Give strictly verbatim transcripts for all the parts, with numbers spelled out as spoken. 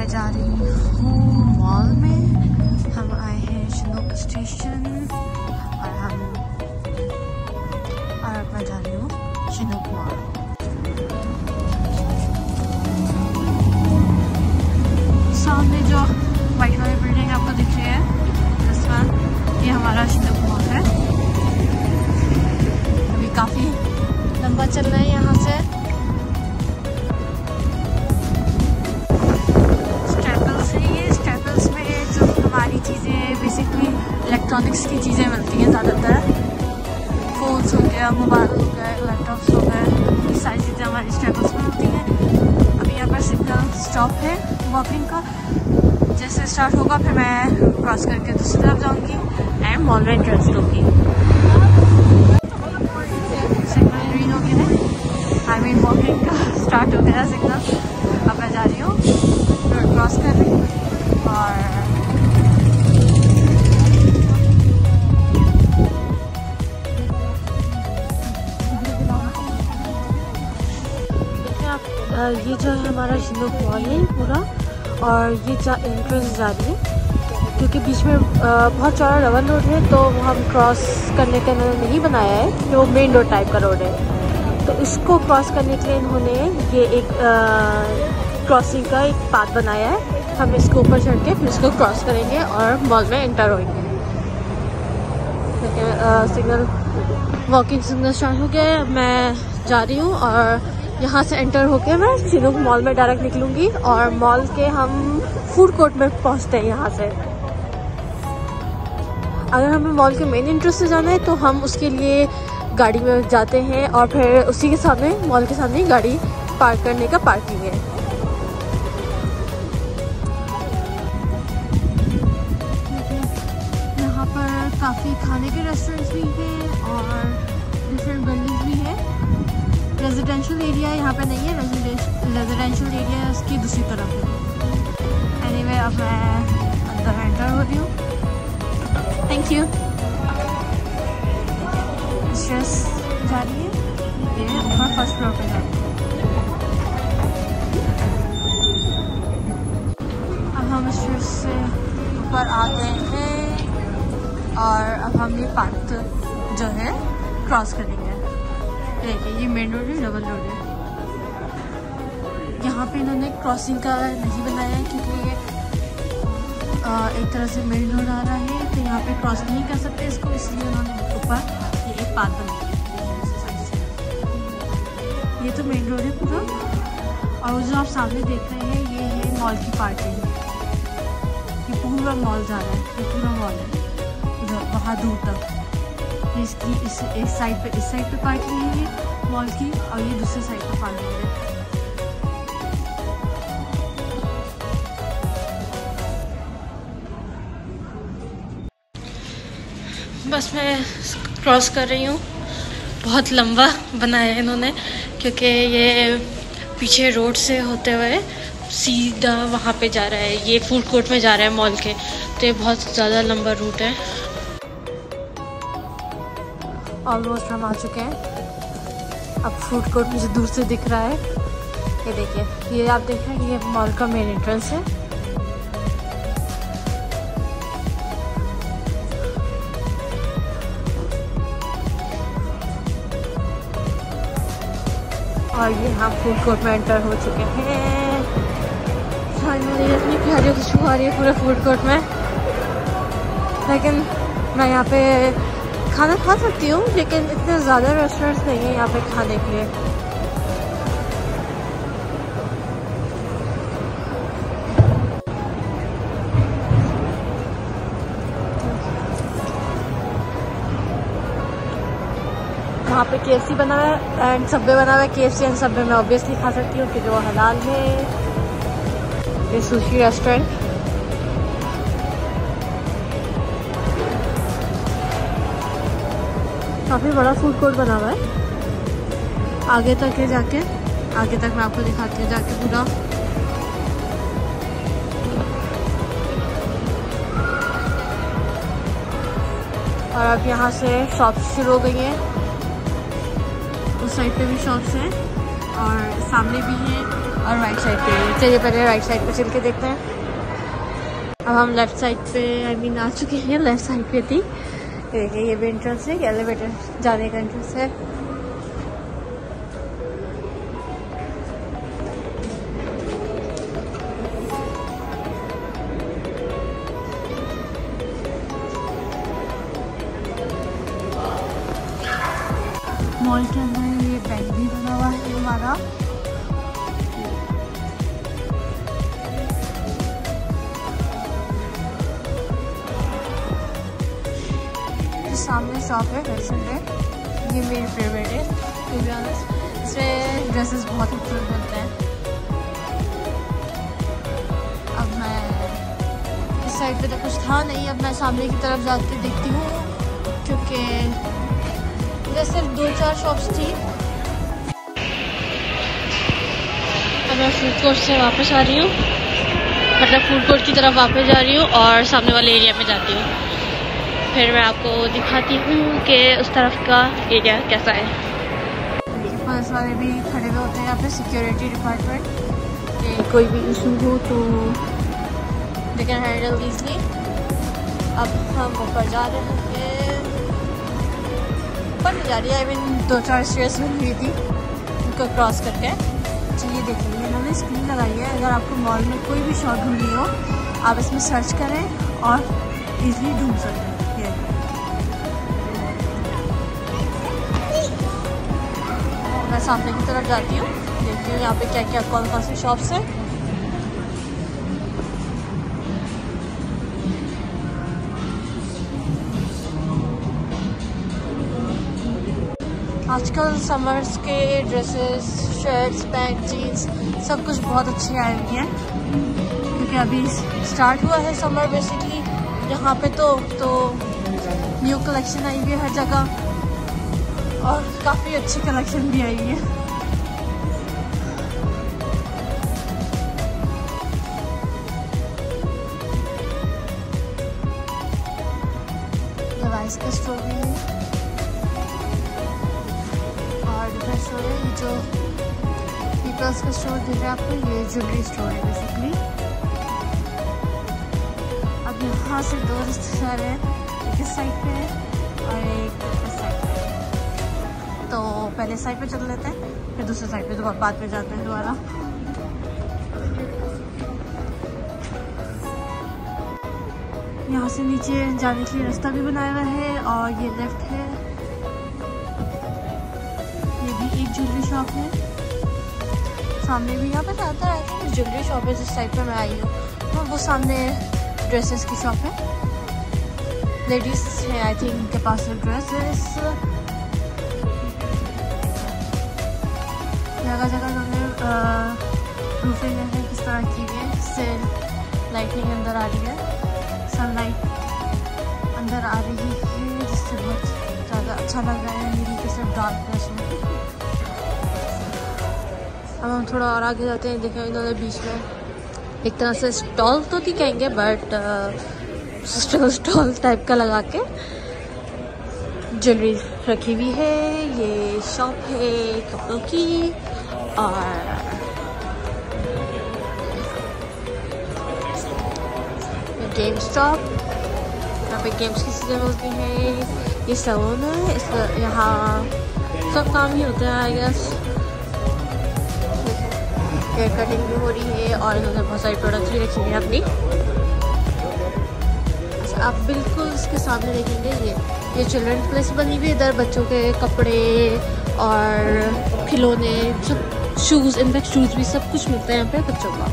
मैं जा रही हूँ मॉल में। हम आए हैं शिनोक स्टेशन और हम और अब मैं जा रही हूँ शिनोक मॉल। सामने जो वाइट वाली बिल्डिंग आपको दिख रही है, दिस वन, ये हमारा शिनोक मॉल है। अभी काफ़ी लंबा चल रहा है यहाँ से। स्टेपल्स है ये, स्टेपल्स में जो हमारी चीज़ें बेसिकली इलेक्ट्रॉनिक्स की चीज़ें मिलती हैं ज़्यादातर। फ़ोन्स हो गया, मोबाइल हो गया, लैपटॉप्स हो गए, ये सारी चीज़ें हमारी स्टेपल्स में होती हैं। अभी यहाँ पर सिग्नल स्टॉप है वॉकिंग का। जैसे स्टार्ट होगा फिर मैं क्रॉस करके दूसरी तरफ जाऊँगी एंड मॉल में एंट्रेंस लूँगी। सिग्नल ग्रीन हो गया है, आई मीन वॉकिंग का स्टार्ट हो गया सिग्नल। अब मैं जा रही हूँ रोड क्रॉस कर रही हूँ और ये जो है हमारा शिनोक मॉल है पूरा, और ये जा एंट्रेंस जा रही है क्योंकि बीच में बहुत चौड़ा डबल रोड है, तो वो हम क्रॉस करने के लिए नहीं बनाया है, वो मेन रोड टाइप का रोड है। तो इसको क्रॉस करने के लिए इन्होंने ये एक क्रॉसिंग का एक पाथ बनाया है। हम इसके ऊपर चढ़ के फिर इसको क्रॉस करेंगे और मॉल में एंटर होंगे। सिग्नल वॉकिंग सिग्नल स्टार्ट हो गया। मैं जा रही हूँ और यहाँ से एंटर होके मैं शिनोक मॉल में डायरेक्ट निकलूंगी और मॉल के हम फूड कोर्ट में पहुँचते हैं। यहाँ से अगर हमें मॉल के मेन एंट्रेंस से जाना है तो हम उसके लिए गाड़ी में जाते हैं और फिर उसी के सामने मॉल के सामने गाड़ी पार्क करने का पार्किंग है। यहाँ पर काफ़ी खाने के रेस्टोरेंट्स भी हैं और डिफरेंट बिल्डिंग्स भी हैं। रेजिडेंशियल एरिया यहाँ पे नहीं है, रेजिडेंशियल एरिया उसकी दूसरी तरफ है। एनीवे अब मैं अंदर एंटर हो रही हूँ। Thank you. स्ट्रेस जा रही है, ये ऊपर फर्स्ट फ्लोर पे जा रही है। अब हम स्ट्रेस से ऊपर आ गए हैं और अब हम ये पार्क जो है क्रॉस करेंगे। देखिए ये मेन रोड है, डबल रोड है। यहाँ पे इन्होंने क्रॉसिंग का नहीं बनाया है क्योंकि ये आ, एक तरह से मेन रोड आ रहा है, तो यहाँ पे क्रॉस नहीं कर सकते इसको, इसलिए उन्होंने ऊपर ये एक पाथ बनाया है। ये तो मेन रोड है पूरा, और जो आप सामने देख रहे हैं ये है मॉल की पार्किंग। ये पूरा मॉल जा रहा है, ये पूरा मॉल है उधर वहाँ दूर तक। इसकी इस एक साइड पे इस साइड पे पार्किंग है ये मॉल की, और ये दूसरे साइड पे पार्किंग है। बस मैं क्रॉस कर रही हूँ। बहुत लंबा बनाया है इन्होंने क्योंकि ये पीछे रोड से होते हुए सीधा वहाँ पे जा रहा है, ये फूड कोर्ट में जा रहा है मॉल के, तो ये बहुत ज़्यादा लंबा रूट है। ऑलमोस्ट हम आ चुके हैं। अब फूड कोर्ट मुझे दूर से दिख रहा है, ये देखिए, ये आप देख रहे हैं, ये मॉल का मेन एंट्रेंस है। और ये हम फूड कोर्ट में एंटर हो चुके हैं। फाइनली अपनी प्यारी खुशबू आ रही है पूरे फूड कोर्ट में। लेकिन मैं यहाँ पे खाना खा सकती हूँ, लेकिन इतने ज़्यादा रेस्टोरेंट्स नहीं है यहाँ पे खाने के लिए। वहाँ पे के एफ सी बना हुआ है एंड सबवे बना हुआ है। K F C and Subway में ऑब्वियसली खा सकती हूँ क्योंकि वो हलाल है। ये सुशी रेस्टोरेंट, काफ़ी बड़ा फूड कोर्ट बना हुआ है। आगे तक है, जाके आगे तक मैं आपको दिखाती हूँ जाके पूरा। और अब यहाँ से शॉप्स शुरू हो गई हैं, उस साइड पे भी शॉप्स हैं और सामने भी है और राइट साइड पे। चलिए पहले राइट साइड पे चल के देखते हैं। अब हम लेफ़्ट साइड पे आई मीन आ चुके हैं। लेफ़्ट साइड पे थी, देखिए ये भी एंट्रेंस है, एलिवेटर जाने का एंट्रेंस है। मॉल के अंदर ये बैंक भी बना हुआ है हमारा। सामने शॉप है फैशन है, ये मेरी फेवरेट है टू बी ऑनेस्ट। इसमें ड्रेसेस बहुत खूबसूरत बनते हैं। अब मैं इस साइड पे तो कुछ था नहीं, अब मैं सामने की तरफ जाके देखती हूँ क्योंकि ये सिर्फ दो चार शॉप्स थी। अब मैं फूड कोर्ट से वापस आ रही हूँ, मतलब फूड कोर्ट की तरफ वापस जा रही हूँ और सामने वाले एरिया में जाती हूँ। फिर मैं आपको दिखाती हूँ कि उस तरफ का एरिया कैसा है। पुलिस वाले भी खड़े हुए होते हैं यहाँ पे, सिक्योरिटी डिपार्टमेंट, कि कोई भी इशू हो तो दे कैन हैंडल ईजली। अब हम ऊपर जा रहे हैं, ऊपर नहीं जा रही है, आई मीन दो चार स्टेयर्स बनी हुई थी उनको क्रॉस करके। चलिए देखिए, इन्होंने स्क्रीन लगाई है, अगर आपको मॉल में कोई भी शॉप ढूंढनी हो आप इसमें सर्च करें और ईजली ढूंढ सकते हैं। मैं सामने की तरफ जाती हूँ, देखती हूँ यहाँ पे क्या क्या कौन कौन सी शॉप्स हैं। आजकल समर्स के ड्रेसेस, शर्ट्स, पैंट, जीन्स सब कुछ बहुत अच्छे आए हुए हैं क्योंकि अभी स्टार्ट हुआ है समर बेसिकली यहाँ पे। तो तो न्यू कलेक्शन आई हुई है हर जगह और काफ़ी अच्छी कलेक्शन भी आई है। डिवाइस का स्टोर भी है और डिफरेंट स्टोर है। ये जो पीपल्स का स्टोर दिख रहा है आपको, ये ज्वेलरी स्टोर है बेसिकली। अब यहाँ से दो रिश्तेदार हैं, एक इस साइड पे है और एक इस साइड पे। तो पहले साइड पे चल लेते हैं, फिर दूसरे साइड पे दोबारा बाद में जाते हैं दोबारा। यहाँ से नीचे जाने के लिए रास्ता भी बनाया हुआ है और ये लेफ्ट है। ये भी एक ज्वेलरी शॉप है, सामने भी यहाँ पे ज़्यादातर आई थिंक ज्वेलरी शॉप है जिस साइड पे मैं आई हूँ। तो वो सामने ड्रेसेस की शॉप है, लेडीज है आई थिंक के पास ड्रेसेस। जगह जगह उन्होंने रूफिंग है किस तरह की है, इससे लाइटिंग अंदर आ रही है, सनलाइट अंदर आ रही है जिससे बहुत ज़्यादा अच्छा लग रहा है नीली के सिर्फ डार्कनेस में। अब हम थोड़ा और आगे जाते हैं। देखें इन्होंने बीच में एक तरह से स्टॉल तो नहीं कहेंगे बट स्टॉल स्टॉल टाइप का लगा के ज्वेलरी रखी हुई है। ये शॉप है कपड़ों की और गेम स्टॉप, यहाँ पे गेम्स की चीज़ें मिलती हैं। ये सैलून है, इस यहाँ सब काम ही होता है आई गेस। हेयर कटिंग भी हो रही है और इन्होंने बहुत सारी प्रोडक्ट्स भी रखी हैं अपनी। अच्छा आप बिल्कुल इसके सामने देखेंगे ये ये चिल्ड्रन प्लेस बनी हुई है। इधर बच्चों के कपड़े और खिलौने, सब शूज़, इनफैक्ट शूज़ भी सब कुछ मिलता है यहाँ पे बच्चों का।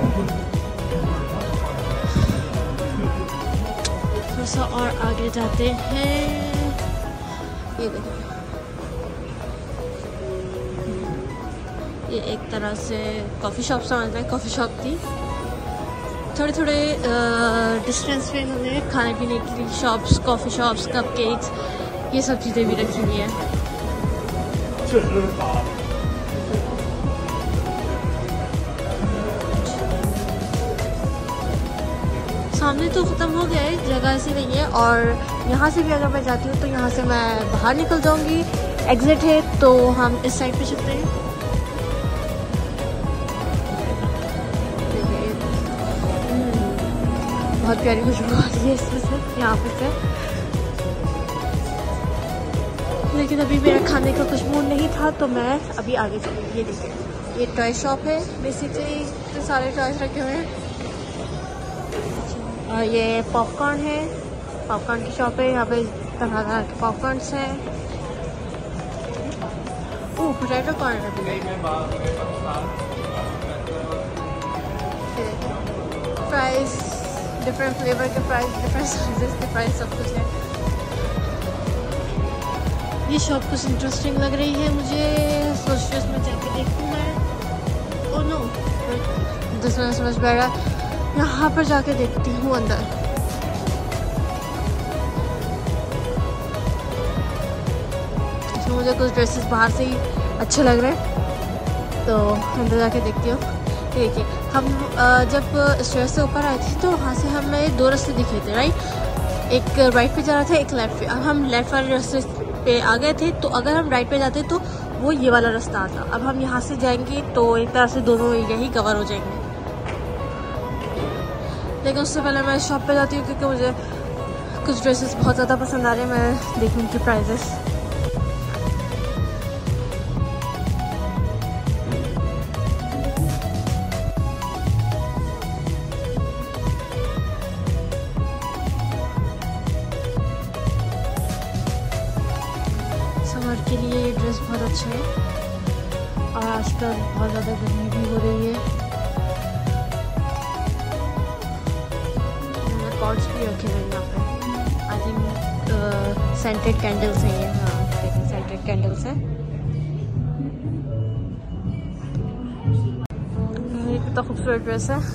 थोड़ा सा और आगे जाते हैं, ये देखिए ये एक तरह से कॉफ़ी शॉप समझना है, कॉफ़ी शॉप थी। थोड़े थोड़े डिस्टेंस पे इन्होंने खाने पीने की शॉप्स, कॉफ़ी शॉप्स, कपकेक्स, ये सब चीज़ें भी रखी हुई हैं। सामने तो ख़त्म हो गया है, जगह ऐसी नहीं है। और यहाँ से भी अगर मैं जाती हूँ तो यहाँ से मैं बाहर निकल जाऊँगी, एग्ज़िट है, तो हम इस साइड पे चलते हैं। बहुत प्यारी खुशबू आ रही है इसमें से, यहाँ पे से। लेकिन अभी मेरा खाने का कुछ मूड नहीं था तो मैं अभी आगे चली। ये देखिए, ये टॉय शॉप है बेसिकली, तो सारे टॉयज रखे हुए हैं। और ये पॉपकॉर्न है, पॉपकॉर्न की शॉप है। यहाँ पे तरह तरह के पॉपकॉर्न्स हैं। ओह, पोटैटो कॉर्नर भी है। प्राइस, डिफरेंट फ्लेवर के प्राइस, डिफरेंट साइजेस के प्राइस, सब कुछ है। ये शॉप कुछ इंटरेस्टिंग लग रही है मुझे, सोच रही उसमें जाके देखूँ मैं। ओह नो, दूसरा समझ में आ रहा, यहाँ पर जाके देखती हूँ अंदर। इसमें मुझे कुछ ड्रेसेस बाहर से ही अच्छे लग रहे हैं तो अंदर जाके देखती हूँ। देखिए, हम जब स्टेयर से ऊपर आए थे तो वहाँ से हमें दो रास्ते दिखे थे, राइट। एक राइट पे जा रहा था, एक लेफ्ट पे। अब हम लेफ्ट वाले रास्ते पे आ गए थे, तो अगर हम राइट पे जाते तो वो ये वाला रास्ता आता। अब हम यहाँ से जाएंगे तो एक तरह से दोनों यही कवर हो जाएंगे। लेकिन उससे पहले मैं शॉप पे जाती हूँ क्योंकि मुझे कुछ ड्रेसेस बहुत ज़्यादा पसंद आ रहे हैं। मैं देखूँ उनकी प्राइजेस। समर के लिए ये ड्रेस बहुत अच्छे है और आजकल बहुत ज़्यादा गर्मी भी हो रही है। पॉट्स भी रखे हुए हैं यहाँ पे। आई थिंक सेंटेड कैंडल्स हैं ये। हाँ देखिए, सेंटेड कैंडल्स हैं। ये कितना खूबसूरत ड्रेस है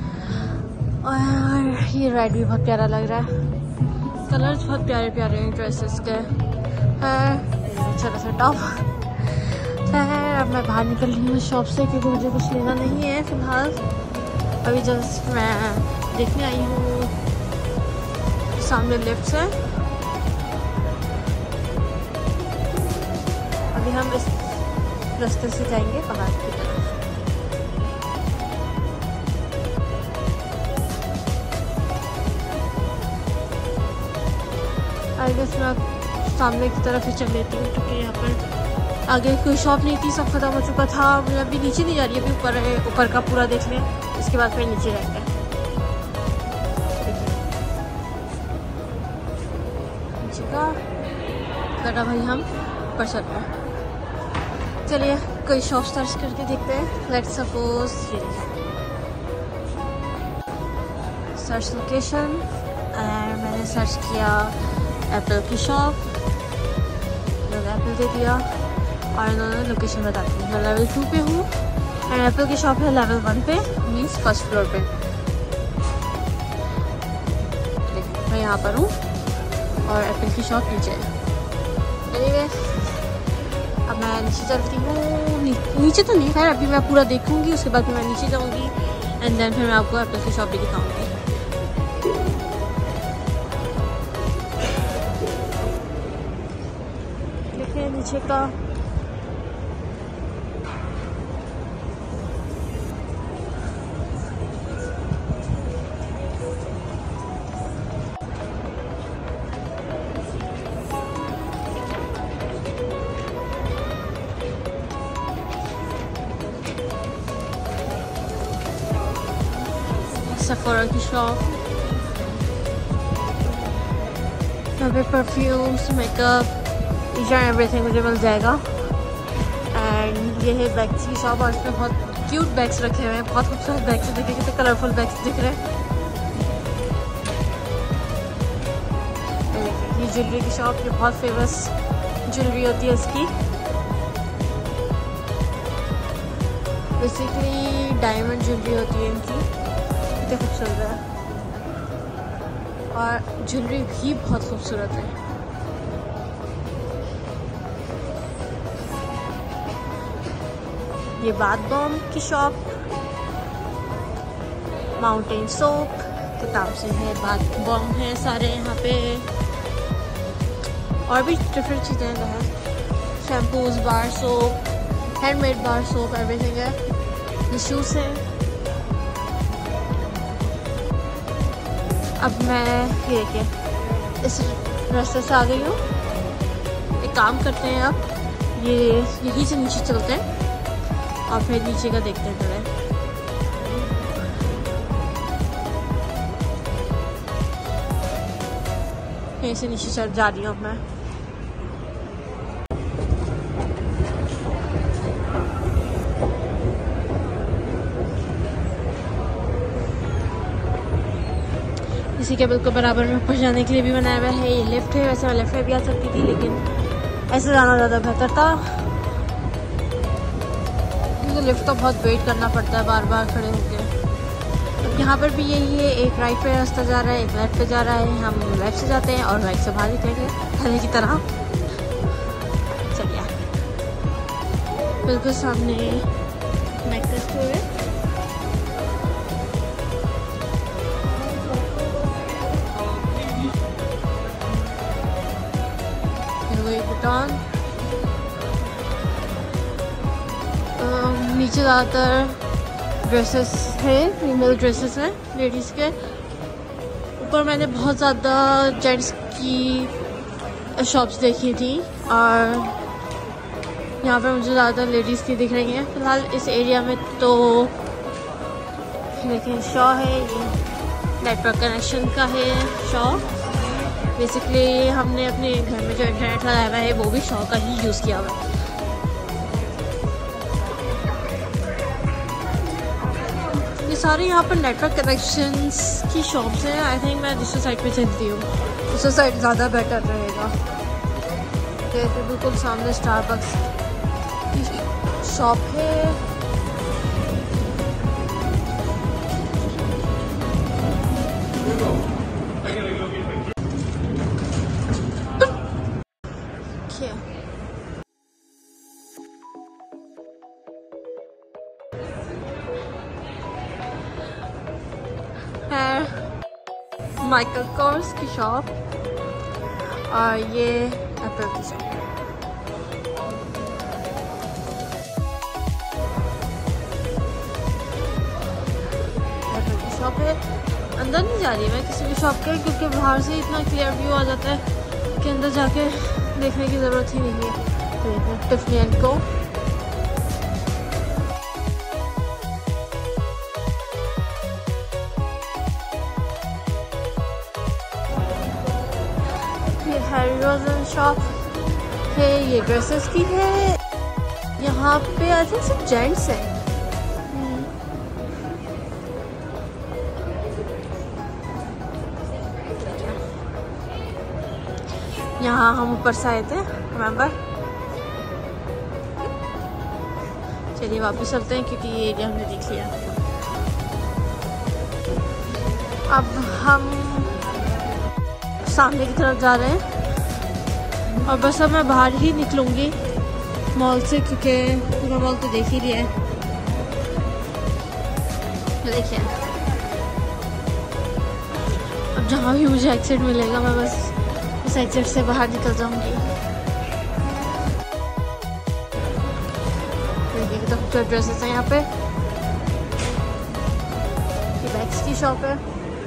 और ये रेड भी बहुत प्यारा लग रहा है। कलर्स बहुत प्यारे प्यारे हैं ड्रेसेस के। है छोटा सा टॉप है। अब मैं बाहर निकल रही हूँ शॉप से क्योंकि मुझे कुछ लेना नहीं है फिलहाल। अभी जस्ट मैं देखने आई हूँ सामने लेफ्ट से। अभी हम इस रास्ते से जाएंगे बाहर की तरफ। आई गेस मैं सामने की तरफ ही चल लेती हूँ क्योंकि यहाँ पर आगे कोई शॉप नहीं थी, सब खत्म हो चुका था। मैं अभी नीचे नहीं जा रही, अभी ऊपर है, ऊपर का पूरा देख लें, इसके बाद फिर नीचे जाएंगे। नीचे का कटा भाई हम ऊपर चल रहे हैं। चलिए कोई शॉप सर्च करके देखते हैं। लेट्स सपोज ये सर्च लोकेशन, एंड मैंने सर्च किया एप्पल की शॉप। एप्पल दे दिया और इन्होंने लोकेशन बता दी। मैं लेवल टू पे हूँ एंड एप्पल की शॉप है लेवल वन पे, मीन्स फर्स्ट फ्लोर पे। देखिए मैं यहाँ पर हूँ और एप्पल की शॉप नीचे है। चलिए अब मैं नीचे चलती हूँ। नी, नीचे तो नहीं, खैर अभी मैं पूरा देखूँगी, उसके बाद फिर मैं नीचे जाऊँगी एंड देन फिर मैं आपको एप्पल की शॉप भी दिखाऊँगी। नीचे का सेफोरा की शॉप। यहाँ पे perfumes, makeup, each and everything मुझे मिल जाएगा। एंड ये है बैग्स की शॉप और इसमें बहुत क्यूट बैग्स रखे हुए हैं। बहुत खूबसूरत बैग्स दिख रहे हैं, कितने कलरफुल बैग्स दिख रहे हैं। ये ज्वेलरी की शॉप, ये बहुत फेमस ज्वेलरी होती है इसकी। बेसिकली डायमंड ज्वेलरी होती है इनकी, कितने खूबसूरत है। और ज्वेलरी भी बहुत खूबसूरत है। ये बाथ बॉम की शॉप, माउंटेन सोप किताब से है, बाथ बॉम है सारे यहाँ पे, और भी डिफरेंट चीज़ें हैं, shampoos, bar soap, handmade bar soap, everything है। ये शूज़ हैं, अब मैं ये देखिए इस रास्ते से आ गई हूँ। एक काम करते हैं, अब ये यहीं से नीचे चलते हैं और फिर नीचे का देखते हैं थोड़ा। यहीं से नीचे चल जा रही हूँ मैं। इसी के बिल्कुल बराबर में ऊपर जाने के लिए भी बनाया हुआ है। ये लिफ्ट है, वैसे मैं लिफ्ट में भी आ सकती थी लेकिन ऐसे जाना ज़्यादा बेहतर था क्योंकि लिफ्ट का बहुत वेट करना पड़ता है बार बार खड़े होकर। अब यहाँ पर भी यही है, एक राइट पे रास्ता जा रहा है, एक लेफ्ट पे जा रहा है। हम लेफ्ट से जाते हैं और राइट से बाहर निकलेंगे पहले की तरह। चलिए, बिल्कुल सामने मैक स्टोर है। नीचे ज़्यादातर ड्रेसेस है, फीमेल ड्रेसेस हैं लेडीज़ के। ऊपर मैंने बहुत ज़्यादा जेंट्स की शॉप्स देखी थी और यहाँ पे मुझे ज़्यादातर लेडीज़ की दिख रही हैं फिलहाल इस एरिया में। तो लेकिन शॉ है, ये नेटवर्क कनेक्शन का है शॉ। बेसिकली हमने अपने घर में जो इंटरनेट लगाया हुआ है वो भी शॉ का ही यूज़ किया हुआ है। ये सारे यहाँ पर नेटवर्क कनेक्शंस की शॉप्स हैं। आई थिंक मैं दूसरी साइड पे चलती हूँ, दूसरी साइड ज़्यादा बेटर रहेगा। तो बिल्कुल सामने स्टारबक्स की शॉप है। माइकल कोर्स की शॉप और ये एप्पल की शॉप। एप्पल की शॉप है। अंदर नहीं जा रही मैं किसी भी शॉप के क्योंकि बाहर से इतना क्लियर व्यू आ जाता है कि अंदर जाके देखने की ज़रूरत ही नहीं है। Tiffany and Co Harry Rosen shop है, ये ड्रेसेस की है। यहाँ पे आई थिंक सिर्फ जेंट्स हैं। यहाँ हम ऊपर से आए थे, रिमेंबर। चलिए वापस चलते हैं क्योंकि ये एरिया हमने देख लिया। अब हम सामने की तरफ जा रहे हैं और बस अब मैं बाहर ही निकलूँगी मॉल से क्योंकि पूरा मॉल तो देख ही लिया है। देखिए अब जहाँ भी मुझे एग्जिट मिलेगा मैं बस उस एग्जिट से बाहर निकल जाऊँगी। देखिए तो खूबसूरत ड्रेसेस हैं यहाँ पे। ये बैग्स की शॉप है।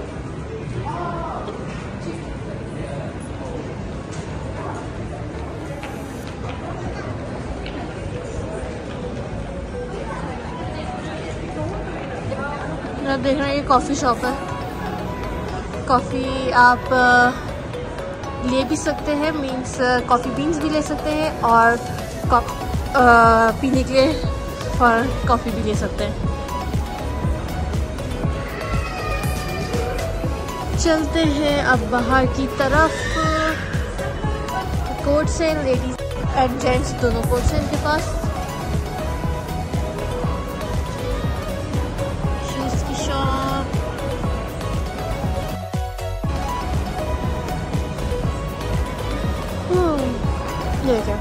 आप देख रहे हैं ये कॉफ़ी शॉप है। कॉफ़ी आप ले भी सकते हैं, मीन्स कॉफ़ी बीन्स भी ले सकते हैं और पीने के लिए और कॉफ़ी भी ले सकते हैं। चलते हैं अब बाहर की तरफ। कोट से लेडीज एंड जेंट्स दोनों कोट से इनके पास। शूज़ की शॉप, ये क्या,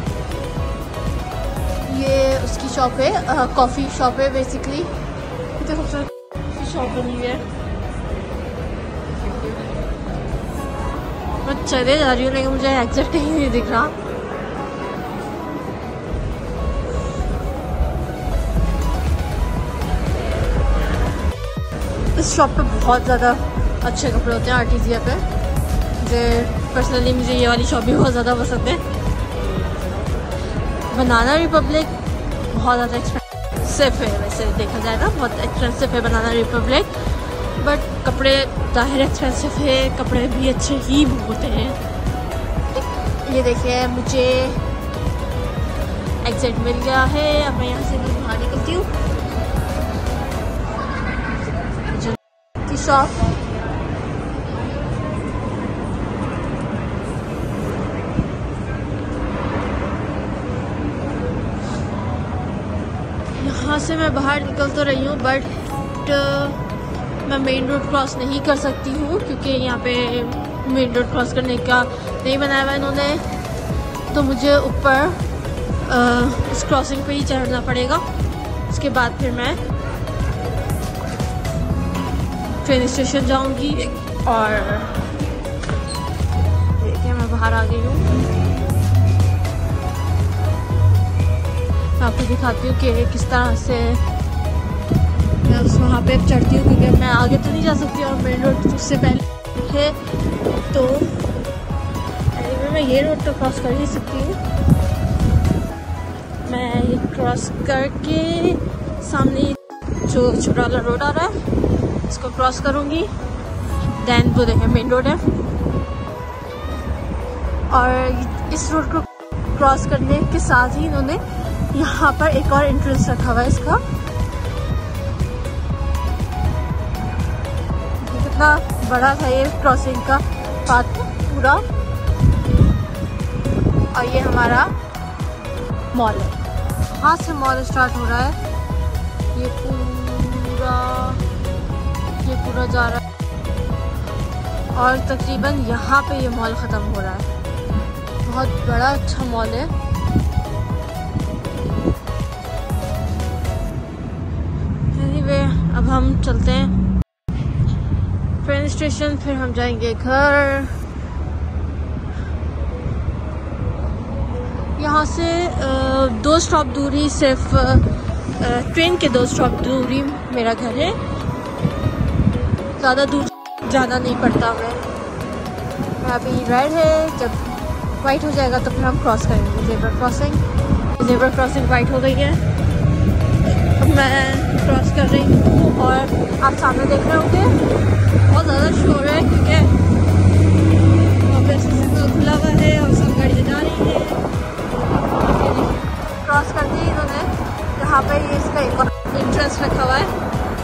ये उसकी शॉप है, कॉफ़ी शॉप है बेसिकली। कितनी खूबसूरत शॉप बनी हुई है। मैं चले जा रही हूँ लेकिन मुझे एग्जैक्ट ही नहीं दिख रहा। इस शॉप पे बहुत ज़्यादा अच्छे कपड़े होते हैं आर्टिजिया पे। मुझे पर्सनली मुझे ये वाली शॉप भी बहुत ज़्यादा पसंद है। बनाना रिपब्लिक बहुत ज़्यादा एक्सपेंसिव है, वैसे देखा जाए ना बहुत एक्सपेंसिव है बनाना रिपब्लिक, बट कपड़े ज़ाहिर एक्सपेंसिव है, कपड़े भी अच्छे ही होते हैं। ये देखिए मुझे एग्जिट मिल गया है, अब मैं यहाँ से भी बाहर निकलती हूँ। शॉप यहाँ से मैं बाहर निकल तो रही हूँ, बट मैं मेन रोड क्रॉस नहीं कर सकती हूँ क्योंकि यहाँ पे मेन रोड क्रॉस करने का नहीं बनाया हुआ इन्होंने, तो मुझे ऊपर इस क्रॉसिंग पे ही चढ़ना पड़ेगा। उसके बाद फिर मैं ट्रेन स्टेशन जाऊंगी। और देखिए मैं बाहर आ गई हूँ, मैं आपको दिखाती हूँ कि किस तरह से मैं उस वहाँ पे चढ़ती हूँ, क्योंकि मैं आगे तो नहीं जा सकती और मेन रोड उससे पहले है, तो मैं ये रोड तो क्रॉस कर ही सकती हूँ। मैं ये क्रॉस करके सामने जो छोटा वाला रोड आ रहा है इसको क्रॉस करूँगी, देन वो देखें मेन रोड है। और इस रोड को क्रॉस करने के साथ ही इन्होंने यहाँ पर एक और एंट्रेंस रखा हुआ है इसका। कितना बड़ा था ये क्रॉसिंग का पाथ पूरा। और ये हमारा मॉल है, वहाँ से मॉल स्टार्ट हो रहा है। ये पूरा ये पूरा जा रहा है और तकरीबन यहाँ पे ये मॉल ख़त्म हो रहा है। बहुत बड़ा अच्छा मॉल है। एनीवे अब हम चलते हैं ट्रेन स्टेशन, फिर हम जाएंगे घर। यहाँ से दो स्टॉप दूरी, सिर्फ ट्रेन के दो स्टॉप दूरी मेरा घर है, ज़्यादा दूर जाना नहीं पड़ता हमें। अभी रेड है, जब वाइट हो जाएगा तो फिर हम क्रॉस करेंगे zebra crossing. Zebra crossing white हो गई है, अब मैं क्रॉस कर रही हूँ। और आप सामने देख रहे होंगे बहुत ज़्यादा शोर है क्योंकि वहाँ पे सिग्नल खुला हुआ है और सब गाड़ियाँ जा रही है। क्रॉस कर दी इन्होंने, यहाँ पे ये इसका एक और एंट्रेंस रखा हुआ है।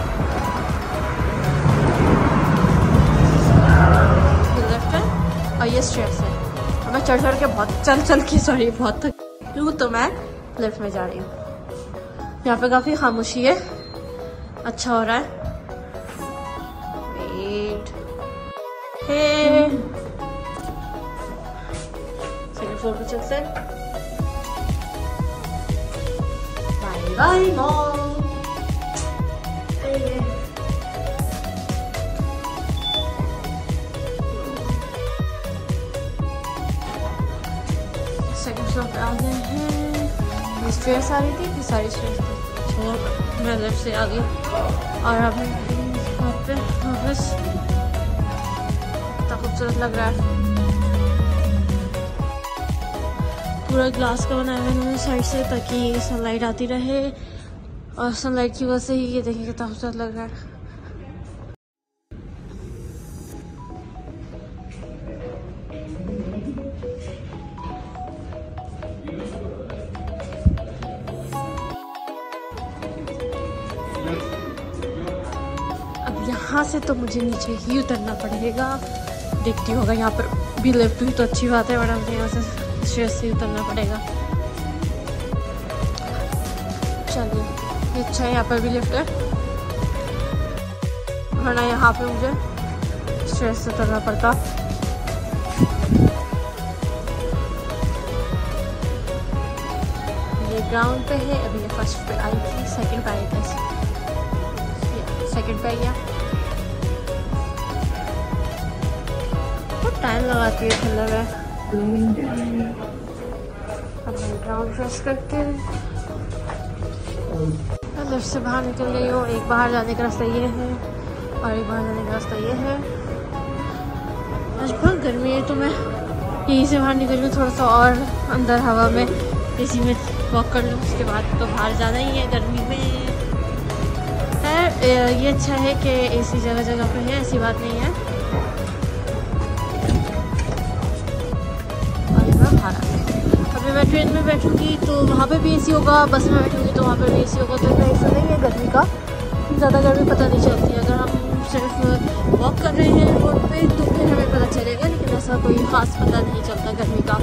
और ये स्टेयर्स है, मैं चढ़ चढ़ के बहुत चल चल के सॉरी बहुत थक हूँ, तो मैं लिफ्ट में जा रही हूँ। यहाँ पे काफ़ी खामोशी है, अच्छा हो रहा है। वेट हे सेकंड फ्लोर पे चलते हैं। Bye bye mom. Second floor पे आ गए हैं। स्टेयर्स आ रही थी, ये सारी स्टेयर्स थी, तो मैं लेफ्ट से आ गई। और अब वहाँ पे वापस कितना खूबसूरत लग रहा है, पूरा ग्लास का बनाया है इन्होंने साइड से ताकि सनलाइट आती रहे, और सनलाइट की वजह से ही ये देखिए कितना खूबसूरत लग रहा है। यहाँ से तो मुझे नीचे ही उतरना पड़ेगा, देखती होगा यहाँ पर भी लिफ्ट हुई तो अच्छी बात है, वरना मुझे यहाँ से स्टेयर्स से उतरना पड़ेगा। चलिए अच्छा है, यहाँ पर भी लिफ्ट है, वरना यहाँ पे मुझे स्टेयर्स से उतरना पड़ता। ये ग्राउंड पे है, अभी ये फर्स्ट पे आई थी, सेकंड पे आई थी, सेकंड पे आई गया। टाइम लगाती है ठंडा में। अब मैं ग्राउंड फ्रेश करके लिफ्ट से बाहर निकल गई हूँ। एक बाहर जाने का रास्ता ये है और एक बाहर जाने का रास्ता ये है। आज बहुत गर्मी है तो मैं यहीं से बाहर निकल के थोड़ा सा और अंदर हवा में एसी में वॉक कर लूँ, उसके बाद तो बाहर जाना ही है गर्मी में। खैर ये अच्छा है कि एसी जगह जगह पे है, ऐसी बात नहीं है। अभी मैं बाहर आ गई, अभी मैं ट्रेन में बैठूंगी तो वहाँ पे भी एसी होगा, बस में बैठूंगी तो वहाँ पे भी एसी होगा, तो ऐसा नहीं है गर्मी का, ज़्यादा गर्मी पता नहीं चलती। अगर हम सिर्फ वॉक कर रहे हैं रोड पे तो फिर हमें पता चलेगा, लेकिन ऐसा कोई ख़ास पता नहीं चलता गर्मी का।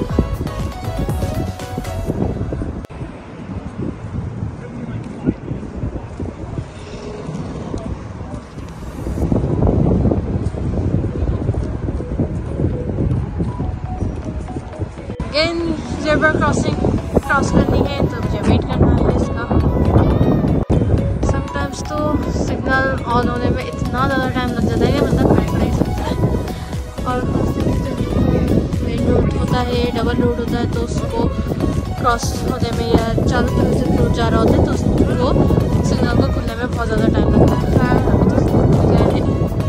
अगेन ज़ेब्रा क्रॉसिंग क्रॉस करनी है तो मुझे वेट करना है इसका। समटाइम्स तो सिग्नल ऑन होने में इतना ज़्यादा टाइम लग जाता है कि मतलब खड़ा खड़ा ही सकता है। और मेन रोड होता है, डबल रोड होता है, तो उसको क्रॉस होने में या चारों तरफ से रोड जा रहा होता है तो उसको सिग्नल को खुलने में बहुत ज़्यादा टाइम लगता है। खैर अभी तो गया है,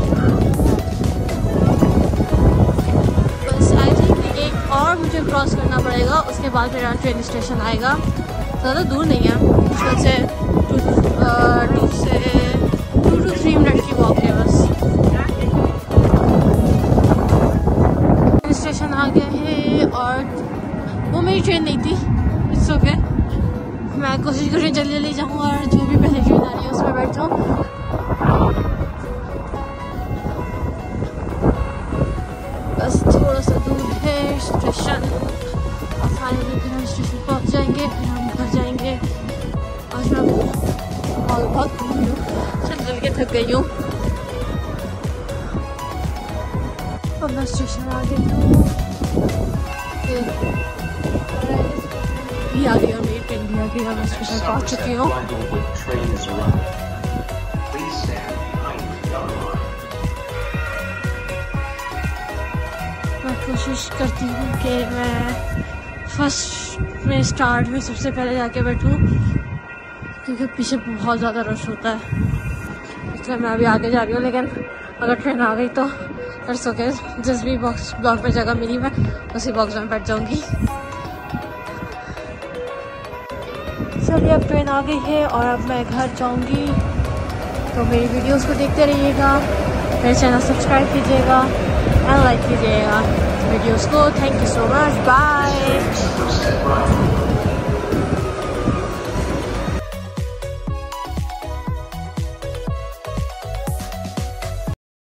बस आई थिंक एक और मुझे क्रॉस करना पड़ेगा, उसके बाद मेरा ट्रेन स्टेशन आएगा। ज़्यादा दूर नहीं है, मुश्किल से टू टू से टू टू थ्री मिनट की वॉक है बस। ट्रेन स्टेशन आ गया है और वो मेरी ट्रेन नहीं थी, इट्स ओके। मैं कोशिश कर रही हूँ जल्दी जल्दी जाऊँ और जो भी पहले ट्रेन आ रही है उसमें बैठ जाऊँ। बस थोड़ा सा दूर है स्टेशन, फाइनली फिर हम स्टेशन पहुँच जाएंगे, फिर हम घर जाएंगे। आज मैं बहुत बहुत घूमी हूँ, चल चल के थक गई हूँ। अब मैं स्टेशन आ गई हूँ, भी आ गई और मेरी ट्रेन भी आ गई और मैं स्टेशन पहुँच चुकी हूँ। मैं कोशिश करती हूँ कि मैं फर्स्ट में स्टार्ट में सबसे पहले जाके बैठूँ, क्योंकि पीछे बहुत ज़्यादा रश होता है, इसलिए मैं अभी आगे जा रही हूँ। लेकिन अगर ट्रेन आ गई तो कर सके, जिस भी बॉक्स ब्लॉक में जगह मिली मैं उसी बॉक्स में बैठ जाऊँगी। चलिए अब ट्रेन आ गई है और अब मैं घर जाऊँगी, तो मेरी वीडियोस को देखते रहिएगा, मेरे चैनल सब्सक्राइब कीजिएगा एंड लाइक कीजिएगा वीडियोस को। Thank you so much, bye.